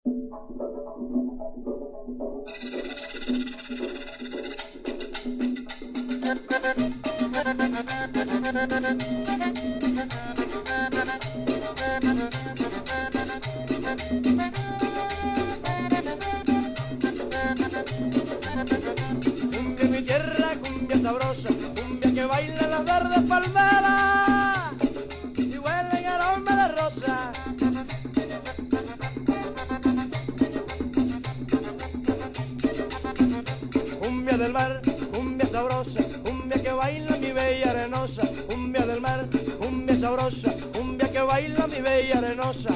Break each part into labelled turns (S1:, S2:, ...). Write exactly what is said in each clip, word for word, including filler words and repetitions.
S1: Cumbia mi tierra, cumbia sabrosa, cumbia que baila en las verdes palmeras y huele en aroma de rosa. Cumbia del mar, cumbia sabrosa, cumbia que baila mi bella arenosa. Cumbia del mar, cumbia sabrosa, cumbia que baila mi bella arenosa.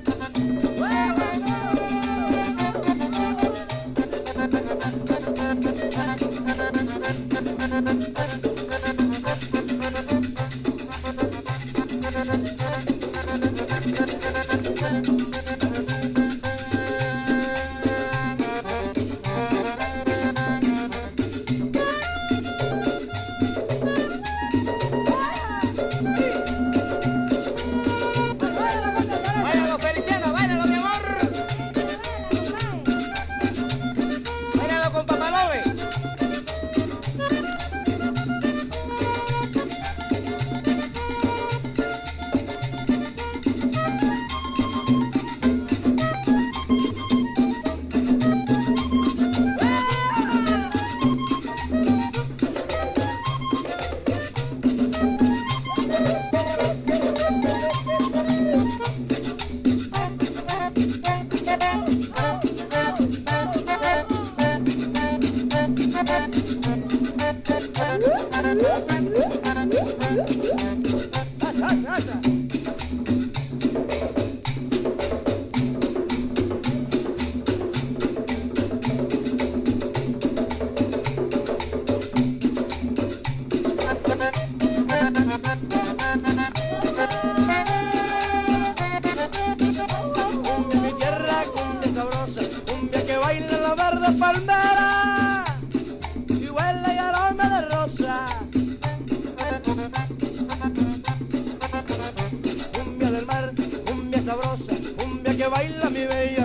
S1: Palmera y huele y aroma de rosa. Cumbia del mar, cumbia sabrosa, cumbia que baila mi bella